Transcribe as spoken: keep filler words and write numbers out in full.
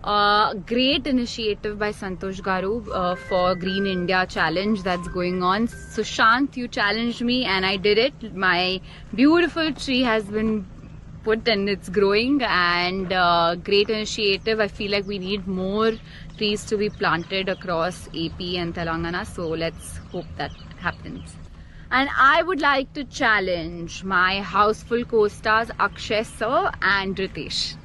Uh, great initiative by Santosh Garu uh, for Green India Challenge that's going on. Sushant, you challenged me and I did it. My beautiful tree has been put and it's growing, and uh, great initiative. I feel like we need more trees to be planted across A P and Telangana, so let's hope that happens. And I would like to challenge my houseful co-stars Akshay sir and Ritesh.